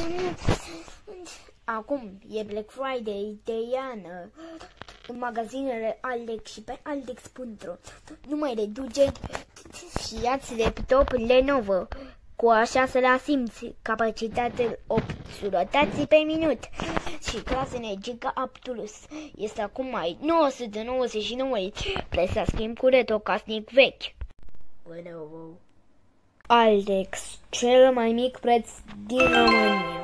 Acum e Black Friday de iarnă în magazinele Aldex și pe aldex.ro. Nu mai reduce și ia-ți laptop Lenovo cu a 6-lea simți, capacitate 8 rotații pe minut și clasă energică A+. Este acum mai 999 preț la schimb cu retrocasnic vechi. Lenovo. Aldex, cel mai mic preț din România.